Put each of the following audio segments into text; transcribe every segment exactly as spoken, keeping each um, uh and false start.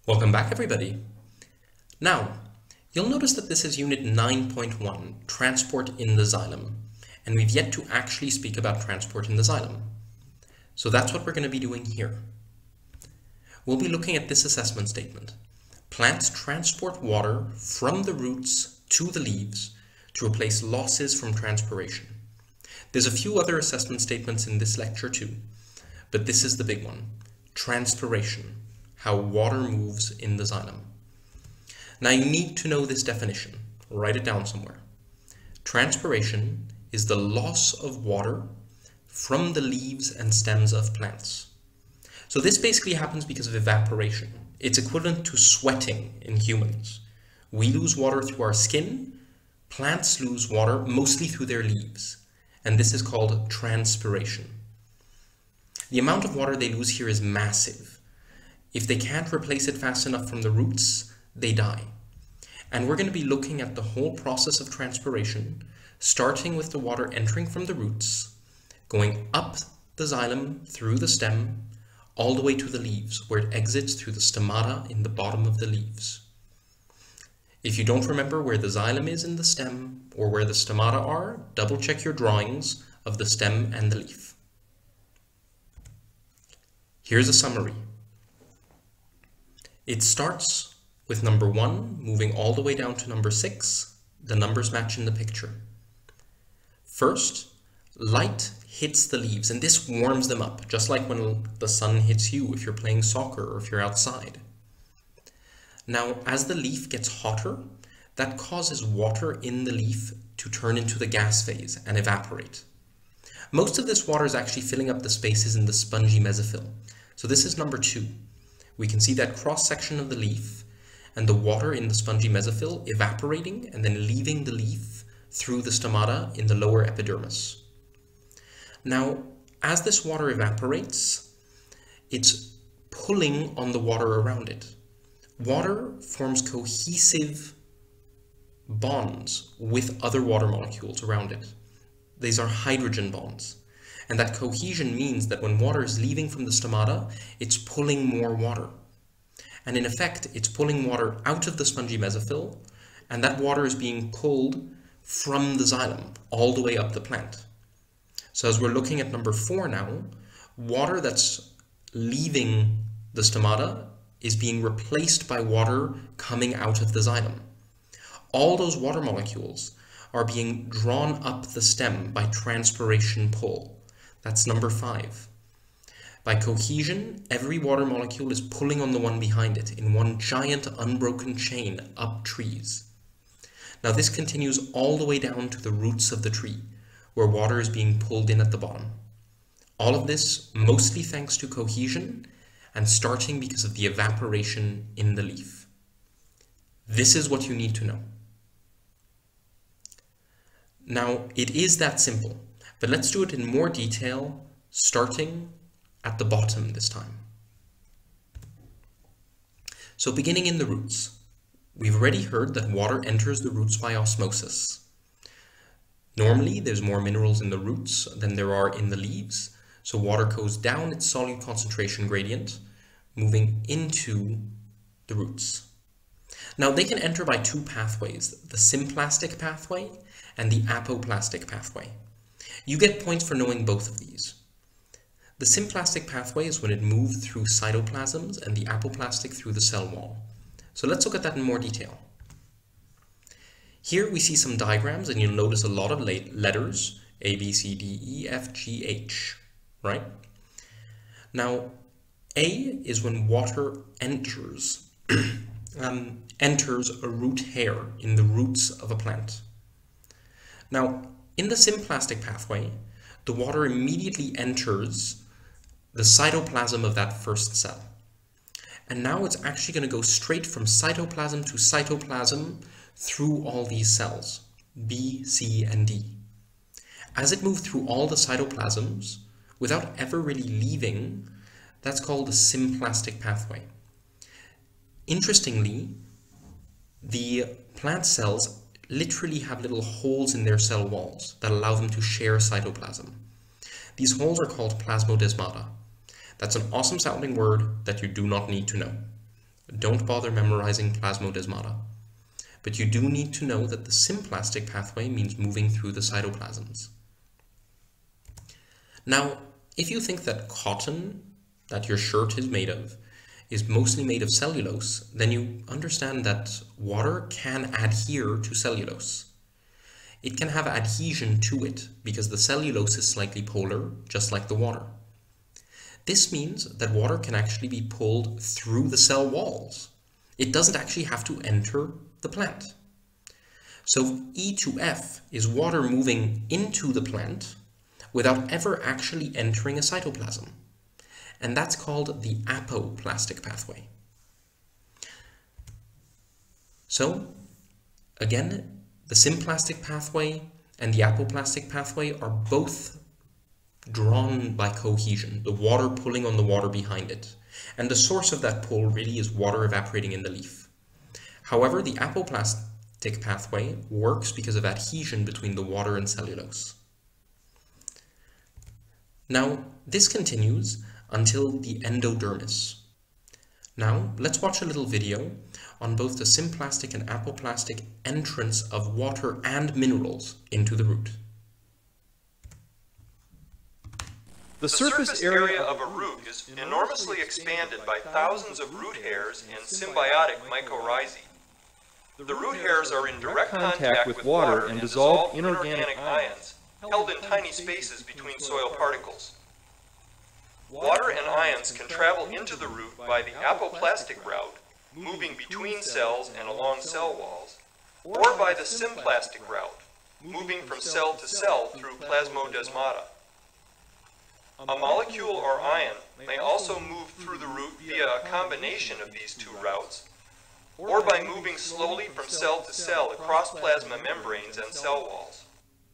Welcome back, everybody. Now, you'll notice that this is Unit nine point one, Transport in the Xylem, and we've yet to actually speak about transport in the xylem. So that's what we're going to be doing here. We'll be looking at this assessment statement. Plants transport water from the roots to the leaves to replace losses from transpiration. There's a few other assessment statements in this lecture too, but this is the big one. Transpiration. How water moves in the xylem. Now you need to know this definition. Write it down somewhere. Transpiration is the loss of water from the leaves and stems of plants. So this basically happens because of evaporation. It's equivalent to sweating in humans. We lose water through our skin. Plants lose water mostly through their leaves. And this is called transpiration. The amount of water they lose here is massive. If they can't replace it fast enough from the roots, they die. And we're going to be looking at the whole process of transpiration, starting with the water entering from the roots, going up the xylem through the stem, all the way to the leaves, where it exits through the stomata in the bottom of the leaves. If you don't remember where the xylem is in the stem, or where the stomata are, double check your drawings of the stem and the leaf. Here's a summary. It starts with number one, moving all the way down to number six. The numbers match in the picture. First, light hits the leaves, and this warms them up, just like when the sun hits you if you're playing soccer or if you're outside. Now, as the leaf gets hotter, that causes water in the leaf to turn into the gas phase and evaporate. Most of this water is actually filling up the spaces in the spongy mesophyll. So this is number two. We can see that cross-section of the leaf and the water in the spongy mesophyll evaporating and then leaving the leaf through the stomata in the lower epidermis. Now, as this water evaporates, it's pulling on the water around it. Water forms cohesive bonds with other water molecules around it. These are hydrogen bonds. And that cohesion means that when water is leaving from the stomata, it's pulling more water. And in effect, it's pulling water out of the spongy mesophyll, and that water is being pulled from the xylem all the way up the plant. So as we're looking at number four now, water that's leaving the stomata is being replaced by water coming out of the xylem. All those water molecules are being drawn up the stem by transpiration pull. That's number five. By cohesion, every water molecule is pulling on the one behind it in one giant unbroken chain up trees. Now this continues all the way down to the roots of the tree, where water is being pulled in at the bottom. All of this mostly thanks to cohesion and starting because of the evaporation in the leaf. This is what you need to know. Now, it is that simple. But let's do it in more detail, starting at the bottom this time. So beginning in the roots, we've already heard that water enters the roots by osmosis. Normally, there's more minerals in the roots than there are in the leaves, so water goes down its solute concentration gradient, moving into the roots. Now, they can enter by two pathways, the symplastic pathway and the apoplastic pathway. You get points for knowing both of these. The symplastic pathway is when it moved through cytoplasms and the apoplastic through the cell wall. So let's look at that in more detail. Here we see some diagrams, and you'll notice a lot of letters, A, B, C, D, E, F, G, H, right? Now, A is when water enters, um, enters a root hair in the roots of a plant. Now, in the symplastic pathway, the water immediately enters the cytoplasm of that first cell. And now it's actually going to go straight from cytoplasm to cytoplasm through all these cells, B, C, and D. As it moved through all the cytoplasms, without ever really leaving, that's called the symplastic pathway. Interestingly, the plant cells literally have little holes in their cell walls that allow them to share cytoplasm. These holes are called plasmodesmata. That's an awesome sounding word that you do not need to know. don't bother memorizing plasmodesmata. But you do need to know that the symplastic pathway means moving through the cytoplasms. Now, if you think that cotton, that your shirt is made of, is mostly made of cellulose, then you understand that water can adhere to cellulose. It can have adhesion to it because the cellulose is slightly polar, just like the water. This means that water can actually be pulled through the cell walls. It doesn't actually have to enter the plant. So E to F is water moving into the plant without ever actually entering a cytoplasm. And that's called the apoplastic pathway. So, again, the symplastic pathway and the apoplastic pathway are both drawn by cohesion, the water pulling on the water behind it. And the source of that pull really is water evaporating in the leaf. However, the apoplastic pathway works because of adhesion between the water and cellulose. Now, this continues until the endodermis. Now, let's watch a little video on both the symplastic and apoplastic entrance of water and minerals into the root. The surface area of a root is enormously expanded by thousands of root hairs and symbiotic mycorrhizae. The root hairs are in direct contact with water and dissolve inorganic ions held in tiny spaces between soil particles. Water and ions can travel into the root by the apoplastic route, moving between cells and along cell walls, or by the symplastic route, moving from cell to cell through plasmodesmata. A molecule or ion may also move through the root via a combination of these two routes, or by moving slowly from cell to cell across plasma membranes and cell walls.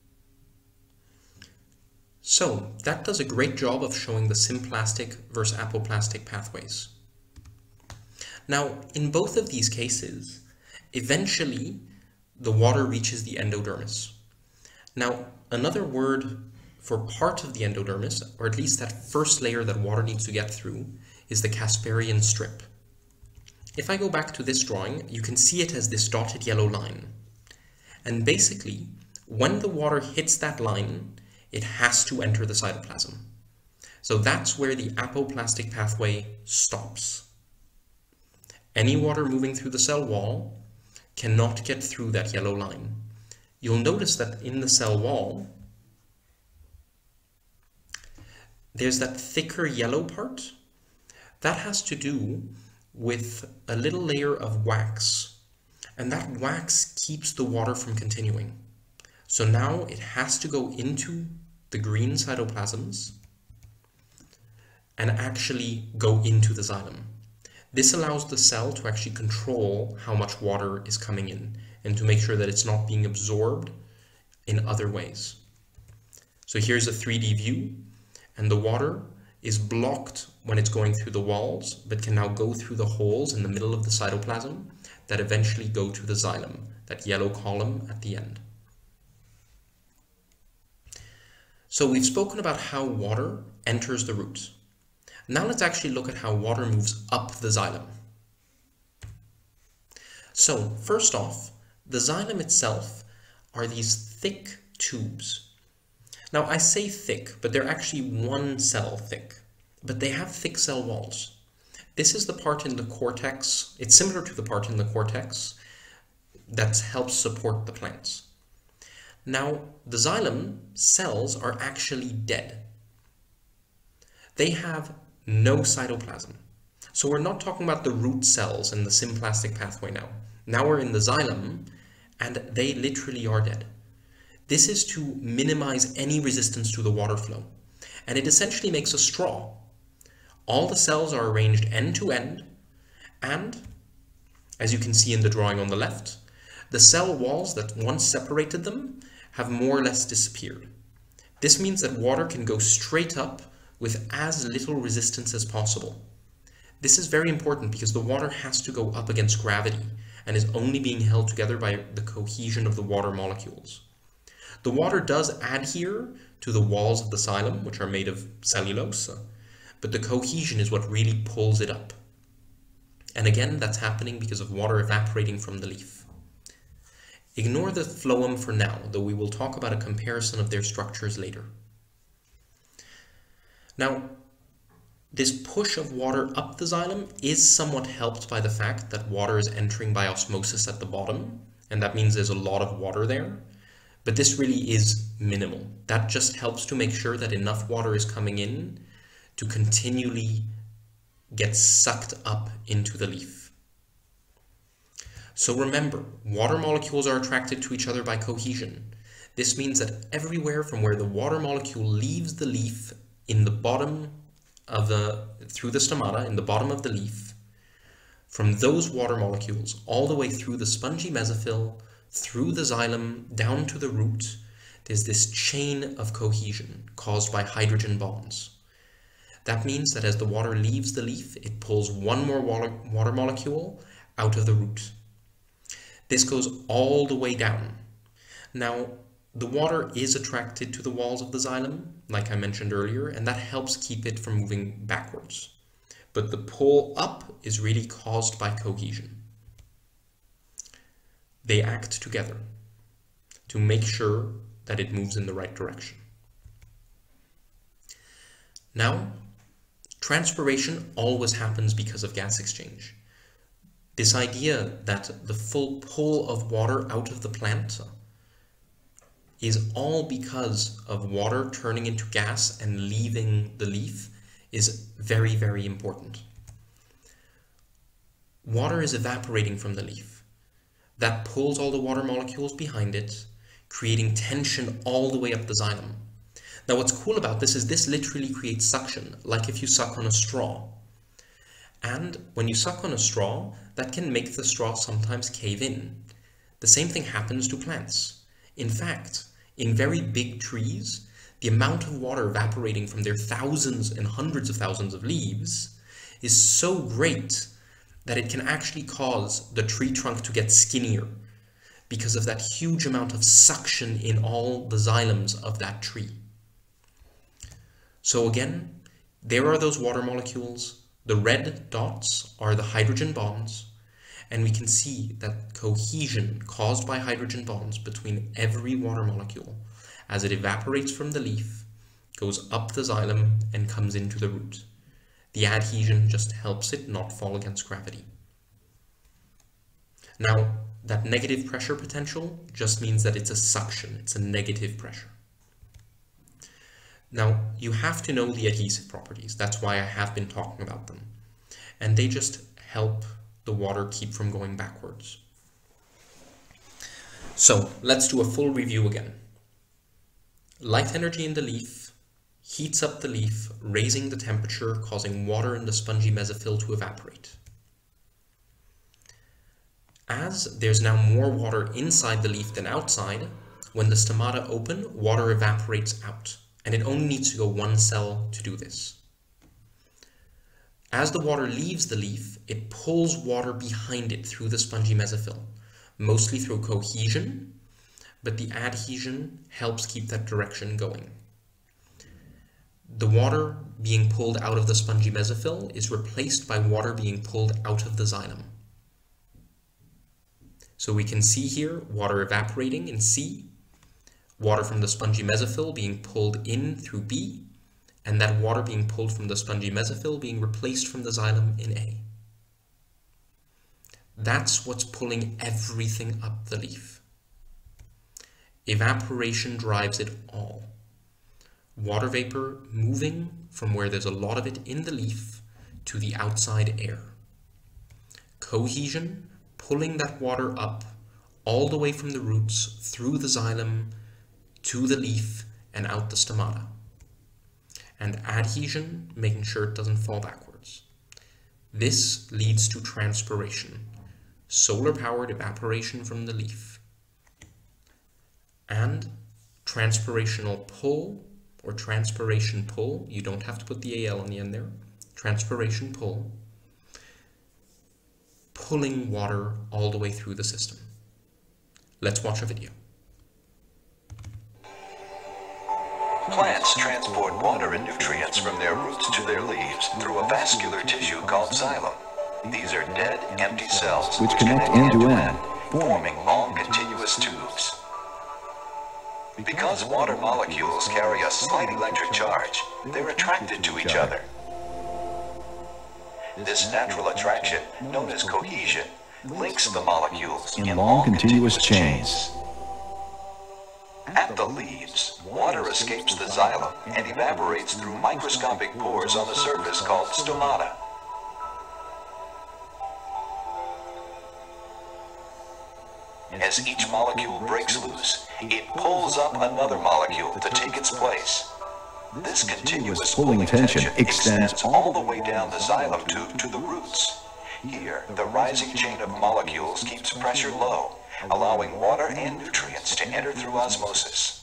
So, that does a great job of showing the symplastic versus apoplastic pathways. Now, in both of these cases, eventually the water reaches the endodermis. Now, another word for part of the endodermis, or at least that first layer that water needs to get through, is the Casparian strip. If I go back to this drawing, you can see it as this dotted yellow line. And basically, when the water hits that line, it has to enter the cytoplasm. So that's where the apoplastic pathway stops. Any water moving through the cell wall cannot get through that yellow line. You'll notice that in the cell wall, there's that thicker yellow part. That has to do with a little layer of wax, and that wax keeps the water from continuing. So now it has to go into the green cytoplasms and actually go into the xylem. This allows the cell to actually control how much water is coming in and to make sure that it's not being absorbed in other ways. So here's a three D view, and the water is blocked when it's going through the walls, but can now go through the holes in the middle of the cytoplasm that eventually go to the xylem, that yellow column at the end. So we've spoken about how water enters the root. Now let's actually look at how water moves up the xylem. So first off, the xylem itself are these thick tubes. Now I say thick, but they're actually one cell thick, but they have thick cell walls. This is the part in the cortex, it's similar to the part in the cortex that helps support the plants. Now, the xylem cells are actually dead. They have no cytoplasm. So we're not talking about the root cells in the symplastic pathway now. Now we're in the xylem, and they literally are dead. This is to minimize any resistance to the water flow. And it essentially makes a straw. All the cells are arranged end to end, and, as you can see in the drawing on the left, the cell walls that once separated them have more or less disappeared. This means that water can go straight up with as little resistance as possible. This is very important because the water has to go up against gravity and is only being held together by the cohesion of the water molecules. The water does adhere to the walls of the xylem, which are made of cellulose, but the cohesion is what really pulls it up. And again, that's happening because of water evaporating from the leaf. Ignore the phloem for now, though we will talk about a comparison of their structures later. Now, this push of water up the xylem is somewhat helped by the fact that water is entering by osmosis at the bottom, and that means there's a lot of water there. But this really is minimal. That just helps to make sure that enough water is coming in to continually get sucked up into the leaf. So remember, water molecules are attracted to each other by cohesion. This means that everywhere from where the water molecule leaves the leaf in the bottom of the, through the stomata, in the bottom of the leaf, from those water molecules all the way through the spongy mesophyll, through the xylem, down to the root, there's this chain of cohesion caused by hydrogen bonds. That means that as the water leaves the leaf, it pulls one more water, water molecule out of the root. This goes all the way down. Now, the water is attracted to the walls of the xylem, like I mentioned earlier, and that helps keep it from moving backwards. But the pull up is really caused by cohesion. They act together to make sure that it moves in the right direction. Now, transpiration always happens because of gas exchange. This idea that the full pull of water out of the plant is all because of water turning into gas and leaving the leaf is very, very important. Water is evaporating from the leaf. That pulls all the water molecules behind it, creating tension all the way up the xylem. Now what's cool about this is this literally creates suction, like if you suck on a straw. And when you suck on a straw, that can make the straw sometimes cave in. The same thing happens to plants. In fact, in very big trees, the amount of water evaporating from their thousands and hundreds of thousands of leaves is so great that it can actually cause the tree trunk to get skinnier because of that huge amount of suction in all the xylems of that tree. So again, there are those water molecules. The red dots are the hydrogen bonds, and we can see that cohesion caused by hydrogen bonds between every water molecule as it evaporates from the leaf, goes up the xylem and comes into the root. The adhesion just helps it not fall against gravity. Now, that negative pressure potential just means that it's a suction, it's a negative pressure. Now, you have to know the adhesive properties. That's why I have been talking about them. And they just help the water keep from going backwards. So, let's do a full review again. Light energy in the leaf heats up the leaf, raising the temperature, causing water in the spongy mesophyll to evaporate. As there's now more water inside the leaf than outside, when the stomata open, water evaporates out. And it only needs to go one cell to do this. As the water leaves the leaf, it pulls water behind it through the spongy mesophyll, mostly through cohesion, but the adhesion helps keep that direction going. The water being pulled out of the spongy mesophyll is replaced by water being pulled out of the xylem. So we can see here water evaporating in C, water from the spongy mesophyll being pulled in through B, and that water being pulled from the spongy mesophyll being replaced from the xylem in A. That's what's pulling everything up the leaf. Evaporation drives it all. Water vapor moving from where there's a lot of it in the leaf to the outside air. Cohesion pulling that water up all the way from the roots through the xylem to the leaf and out the stomata. And adhesion, making sure it doesn't fall backwards. This leads to transpiration, solar-powered evaporation from the leaf. And transpirational pull, or transpiration pull, you don't have to put the A L on the end there, transpiration pull, pulling water all the way through the system. Let's watch a video. Plants transport water and nutrients from their roots to their leaves through a vascular tissue called xylem. These are dead, empty cells which connect end to end, forming long continuous tubes. Because water molecules carry a slight electric charge, they're attracted to each other. This natural attraction, known as cohesion, links the molecules in long continuous chains. At the leaves, water escapes the xylem and evaporates through microscopic pores on the surface called stomata. As each molecule breaks loose, it pulls up another molecule to take its place. This continuous pulling tension extends all the way down the xylem tube to the roots. Here, the rising chain of molecules keeps pressure low, allowing water and nutrients to enter through osmosis.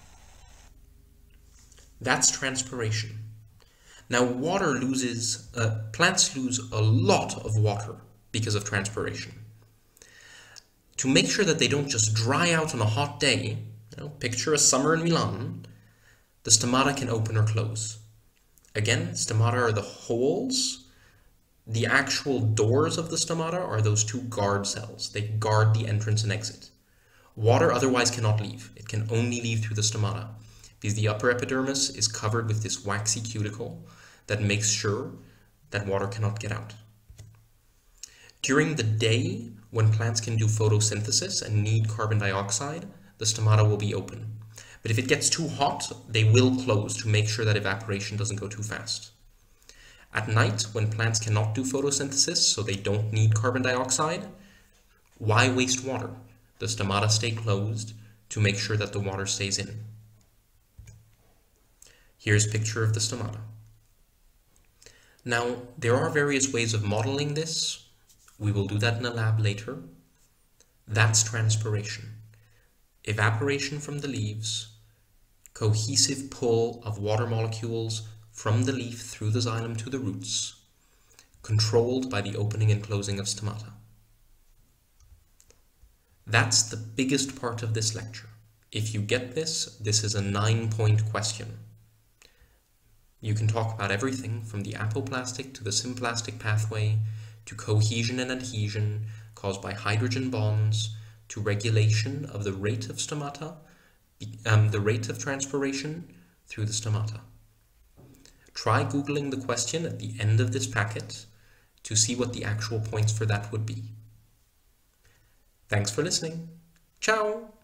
That's transpiration. Now, water loses, uh, plants lose a lot of water because of transpiration. To make sure that they don't just dry out on a hot day, you know, picture a summer in Milan, the stomata can open or close. Again, stomata are the holes. The actual doors of the stomata are those two guard cells. They guard the entrance and exit. Water otherwise cannot leave. It can only leave through the stomata, because the upper epidermis is covered with this waxy cuticle that makes sure that water cannot get out. During the day, when plants can do photosynthesis and need carbon dioxide, the stomata will be open. But if it gets too hot, they will close to make sure that evaporation doesn't go too fast. At night, when plants cannot do photosynthesis, so they don't need carbon dioxide, why waste water? The stomata stay closed to make sure that the water stays in. Here's a picture of the stomata. Now, there are various ways of modeling this. We will do that in a lab later. That's transpiration. Evaporation from the leaves, cohesive pull of water molecules from the leaf through the xylem to the roots, controlled by the opening and closing of stomata. That's the biggest part of this lecture. If you get this, this is a nine-point question. You can talk about everything from the apoplastic to the symplastic pathway, to cohesion and adhesion caused by hydrogen bonds, to regulation of the rate of stomata, um, the rate of transpiration through the stomata. Try Googling the question at the end of this packet to see what the actual points for that would be. Thanks for listening. Ciao!